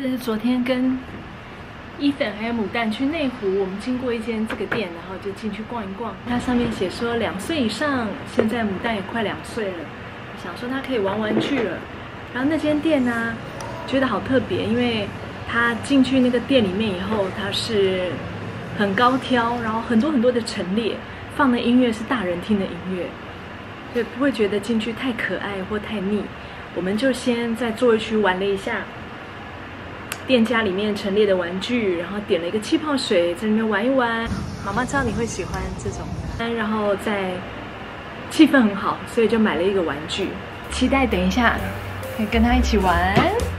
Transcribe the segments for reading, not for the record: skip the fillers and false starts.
这是昨天跟伊粉还有牡蛋去内湖，我们经过一间这个店，然后就进去逛一逛。它上面写说2岁以上，现在牡蛋也快2岁了，想说它可以玩玩具了。然后那间店呢，觉得好特别，因为它进去那个店里面以后，它是很高挑，然后很多的陈列，放的音乐是大人听的音乐，所以不会觉得进去太可爱或太腻。我们就先在座位区玩了一下店家里面陈列的玩具，然后点了一个气泡水，在里面玩一玩。妈妈知道你会喜欢这种，然后在气氛很好，所以就买了一个玩具，期待等一下可以跟他一起玩。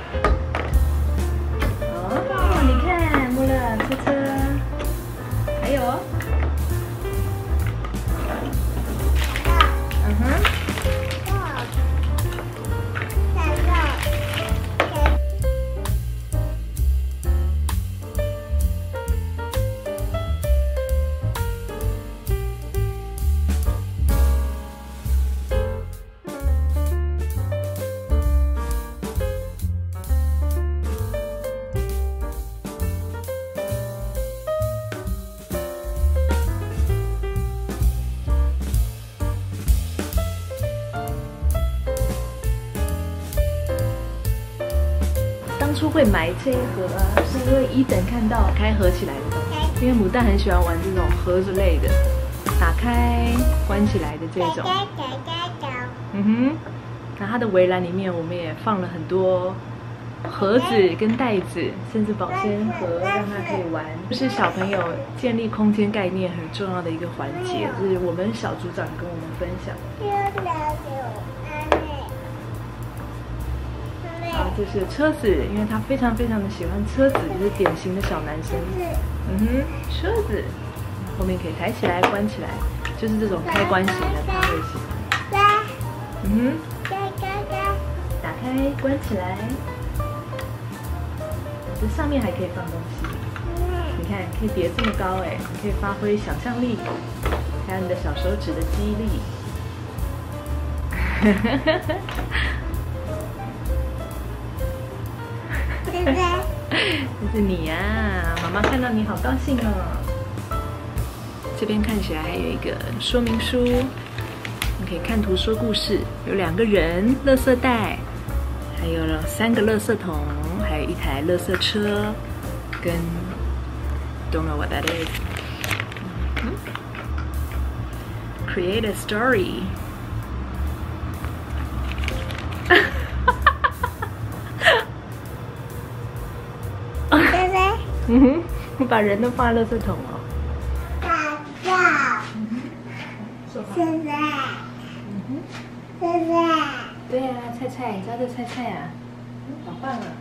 哦，你看，摸了车车，还有，嗯哼。当初会买这一盒啊，是因为伊等看到开合起来的东西，因为牡蛋很喜欢玩这种盒子类的，打开关起来的这种。嗯哼，那它的围栏里面我们也放了很多盒子跟袋子，甚至保鲜盒，让它可以玩。这是小朋友建立空间概念很重要的一个环节，这是我们小组长跟我们分享。然后这是车子，因为他非常的喜欢车子，就是典型的小男生。嗯哼，车子后面可以抬起来、关起来，就是这种开关型的，他会喜欢。嗯哼，打开、关起来，这上面还可以放东西。你看，可以叠这么高哎，你可以发挥想象力，还有你的小手指的记忆力。这是你呀、妈妈看到你好高兴哦。这边看起来还有一个说明书，你可以看图说故事。有2个人，垃圾袋，还有3个垃圾桶，还有一台垃圾车，跟 Don't know what that is. Create a story. 嗯哼，你把人都放在垃圾桶哦。 现在， 对呀、菜菜，你知道这菜菜啊？好棒啊！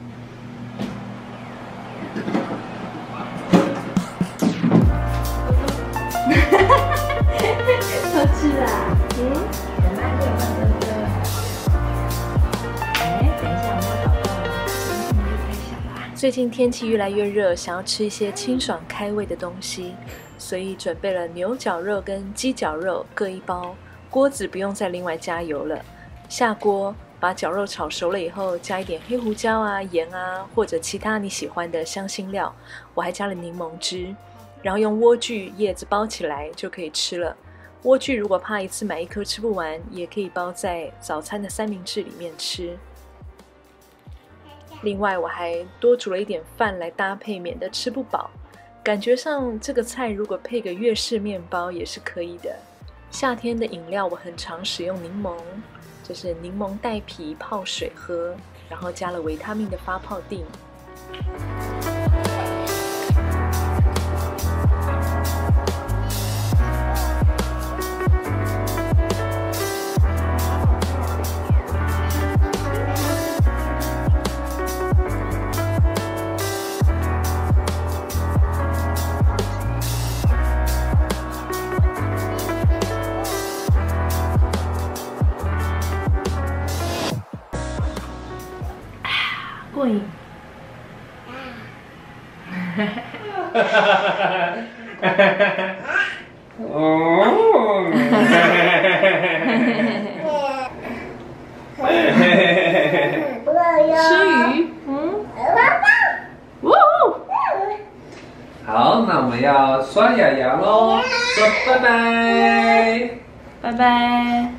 偷吃啊？很慢对吗？对不对？等一下，我们要祷告了，声音太小了。最近天气越来越热，想要吃一些清爽开胃的东西，所以准备了牛绞肉跟鸡绞肉各1包，锅子不用再另外加油了。下锅把绞肉炒熟了以后，加一点黑胡椒啊、盐啊，或者其他你喜欢的香辛料。我还加了柠檬汁，然后用莴苣叶子包起来就可以吃了。莴苣如果怕一次买1颗吃不完，也可以包在早餐的三明治里面吃。另外我还多煮了一点饭来搭配，免得吃不饱。感觉上这个菜如果配个粤式面包也是可以的。夏天的饮料我很常使用柠檬，这是柠檬带皮泡水喝，然后加了维他命的发泡锭。过瘾。吃鱼， 们要刷牙牙喽，说拜拜， 拜拜。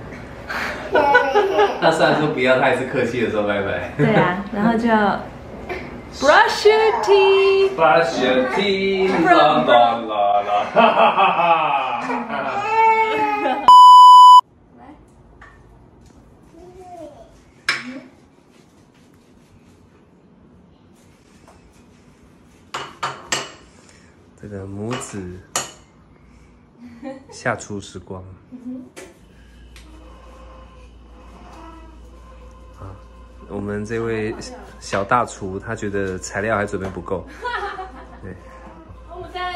他虽然说不要，他还是客气的说拜拜。 对啊，然后就要 brush your teeth。 Brush your teeth， 啦啦啦啦，哈哈哈哈。这个母子下厨时光啊，我们这位小大厨他觉得材料还准备不够，对。 母蛋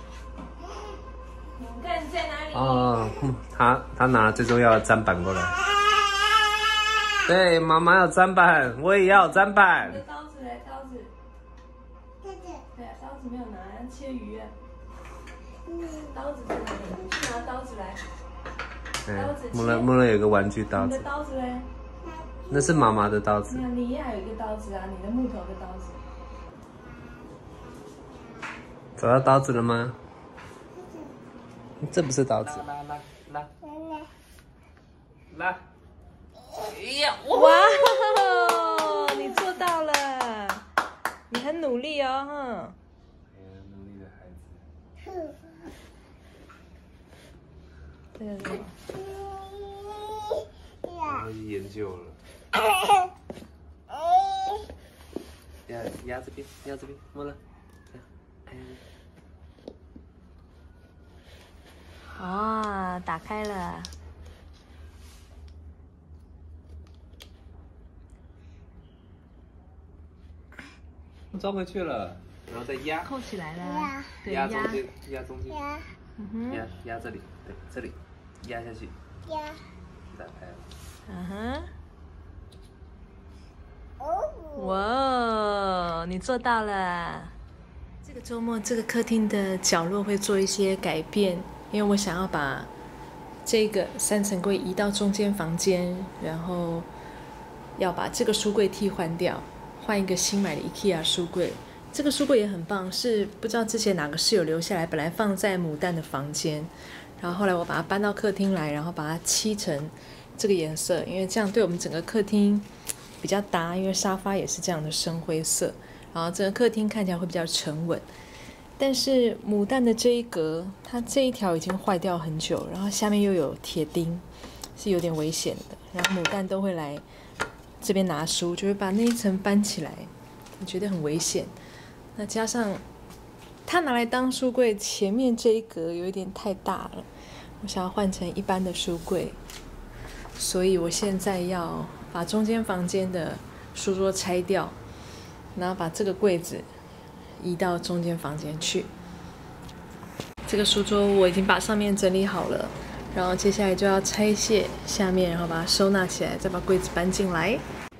在哪里？ 哦，他拿最重要的砧板过来。对，妈妈要砧板，我也要砧板。 刀子嘞，刀子。对啊，刀子没有拿，要切鱼啊。刀子在哪里？去拿刀子来。刀子。 木乐有个玩具刀子。 你的刀子嘞？ 那是妈妈的刀子。 你也有一个刀子啊，你的木头的刀子。 找到刀子了吗？这不是刀子。拉。 哇，你做到了，你很努力哦，哈。 努力的孩子。 这个是什么？ 我去研究了。压这边，压这边，摸了。 哦，打开了。 装回去了，然后再压， 扣起来了，对， 压中间，压中间，压这里，对，这里，压下去，打开了。 嗯哼，哇，你做到了。这个周末，这个客厅的角落会做一些改变，因为我想要把这个3层柜移到中间房间，然后要把这个书柜替换掉。换一个新买的 IKEA 书柜，这个书柜也很棒，是不知道之前哪个室友留下来，本来放在母蛋的房间，然后后来我把它搬到客厅来，然后把它漆成这个颜色，因为这样对我们整个客厅比较搭，因为沙发也是这样的深灰色，然后整个客厅看起来会比较沉稳。但是母蛋的这一格，它这一条已经坏掉很久，然后下面又有铁钉，是有点危险的，然后母蛋都会来这边拿书，就会把那一层搬起来，我觉得很危险。那加上它拿来当书柜，前面这一格有一点太大了，我想要换成一般的书柜，所以我现在要把中间房间的书桌拆掉，然后把这个柜子移到中间房间去。这个书桌我已经把上面整理好了，然后接下来就要拆卸下面，然后把它收纳起来，再把柜子搬进来。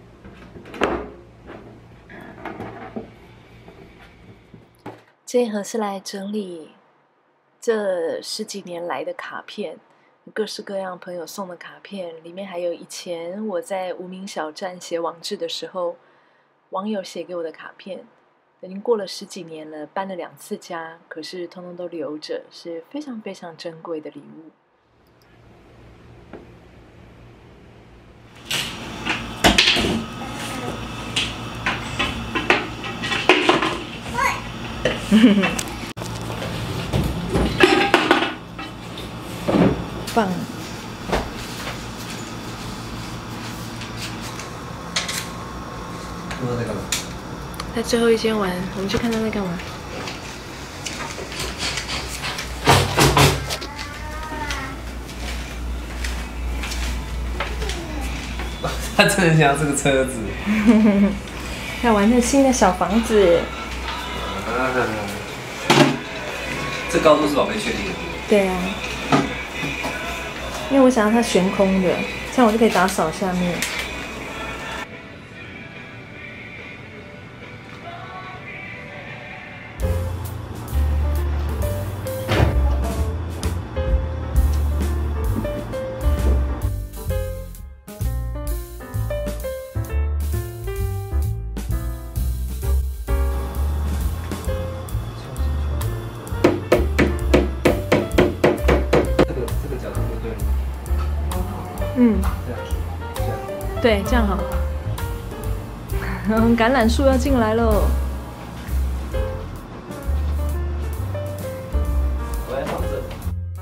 这一盒是来整理这10几年来的卡片，各式各样朋友送的卡片，里面还有以前我在无名小站写网志的时候，网友写给我的卡片，已经过了10几年了，搬了2次家，可是通通都留着，是非常非常珍贵的礼物。棒！ 那在干嘛？ 在最后一间玩，我们去看他在干嘛。 他真的想要这个车子。 要玩那新的小房子。 这高度是宝贝确定的。 对啊，因为我想要它悬空的，这样我就可以打扫下面。 这样， 对，这样好。橄榄树要进来喽。 我来放这。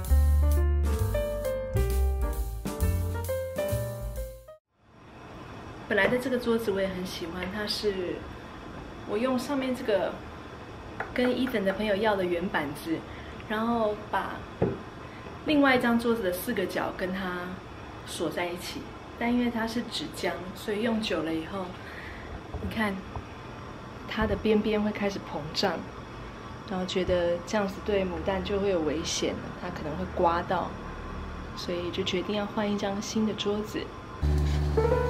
本来的这个桌子我也很喜欢，它是我用上面这个跟伊粉的朋友要的圆板子，然后把另外一张桌子的4个角跟它锁在一起。但因为它是纸浆，所以用久了以后，你看它的边边会开始膨胀，然后觉得这样子对牡丹就会有危险了，它可能会刮到，所以就决定要换一张新的桌子。